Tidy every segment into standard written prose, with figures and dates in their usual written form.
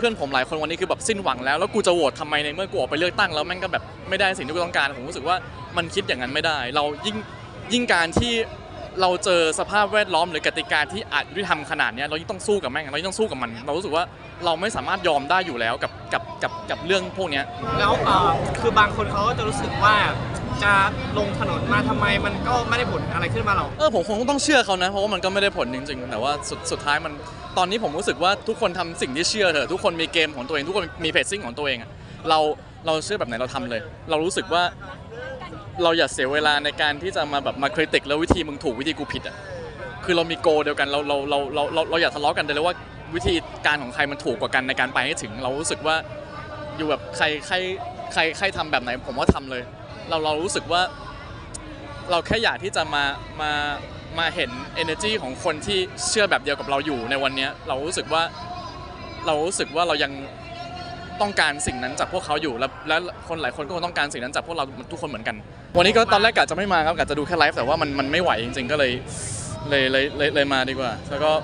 พื่อนผมหลายคนวันนี้คือแบบสิ้นหวังแล้วกูจะโหวตทำไมในเมื่อกูออกไปเลือกตั้งแล้วแม่งก็แบบไม่ได้สิ่งที่กูต้องการผมรู้สึกว่ามันคิดอย่างนั้นไม่ได้เรายิ่งการที่เราเจอสภาพแวดล้อมหรือกติกาที่อาจยุติธรรมขนาดนี้เรายิ่งต้องสู้กับแม่งเรายิ่งต้องสู้กับมันเรารู้สึกว่าเราไม่สามารถยอมได้อยู่แล้วกับเรื่องพวกนี้แล้วคือบางคนเขาก็จะรู้สึกว่าจะลงถนนมาทำไมมันก็ไม่ได้ผลอะไรขึ้นมาหรอกผมคงต้องเชื่อเขานะเพราะว่ามันก็ไม่ได้ผลจริงๆแต่ว่าสุดท้ายมันตอนนี้ผมรู้สึกว่าทุกคนทำสิ่งที่เชื่อเถอะทุกคนมีเกมของตัวเองทุกคนมีเพจซิ่งของตัวเองเราเชื่อแบบไหนเราทำเลยเรารู้สึกว่าเราอย่าเสียเวลาในการที่จะมาแบบมาคริติคแล้ววิธีมึงถูกวิธีกูผิดอ่ะคือเรามีโกเดียวกันเราอย่าทะเลาะกันเลยว่าวิธีการของใครมันถูกกว่ากันในการไปให้ถึงเรารู้สึกว่าอยู่แบบใครทำแบบไหนผมว่าทำเลยเรารู้สึกว่าเราแค่อยากที่จะมาเห็น energy ของคนที่เชื่อแบบเดียวกับเราอยู่ในวันนี้เรารู้สึกว่าเรายังต้องการสิ่งนั้นจากพวกเขาอยู่และคนหลายคนก็คงต้องการสิ่งนั้นจากพวกเราทุกคนเหมือนกันวันนี้ก็ตอนแรกกะจะไม่มาครับกะจะดูแค่ไลฟ์แต่ว่ามันไม่ไหวจริงๆก็เลยมาดีกว่าแล้วก็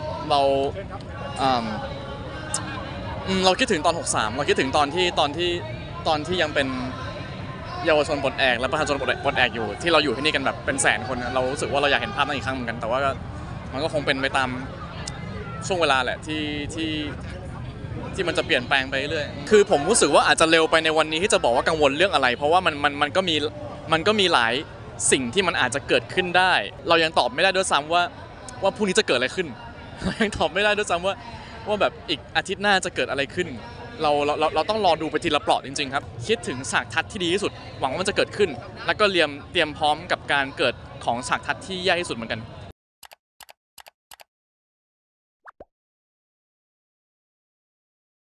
เราคิดถึงตอน63เราคิดถึงตอนที่ยังเป็นเยาวชนปลดแอกและประชาชนปลดแอกอยู่ที่เราอยู่ที่นี่กันแบบเป็นแสนคนเรารู้สึกว่าเราอยากเห็นภาพนั้นอีกครั้งเหมือนกันแต่ว่ามันก็คงเป็นไปตามช่วงเวลาแหละที่มันจะเปลี่ยนแปลงไปเรื่อยคือผมรู้สึกว่าอาจจะเร็วไปในวันนี้ที่จะบอกว่ากังวลเรื่องอะไรเพราะว่ามันก็มีหลายสิ่งที่มันอาจจะเกิดขึ้นได้เรายังตอบไม่ได้ด้วยซ้ำว่าพรุ่งนี้จะเกิดอะไรขึ้นเรายังตอบไม่ได้ด้วยซ้ำว่าแบบอีกอาทิตย์หน้าจะเกิดอะไรขึ้นเราต้องรอดูไปทีละเปราะจริงๆครับคิดถึงฉากทัศน์ที่ดีที่สุดหวังว่ามันจะเกิดขึ้นแล้วก็เตรียมพร้อมกับการเกิดของฉากทัศน์ที่แย่ที่สุดเหมือนกัน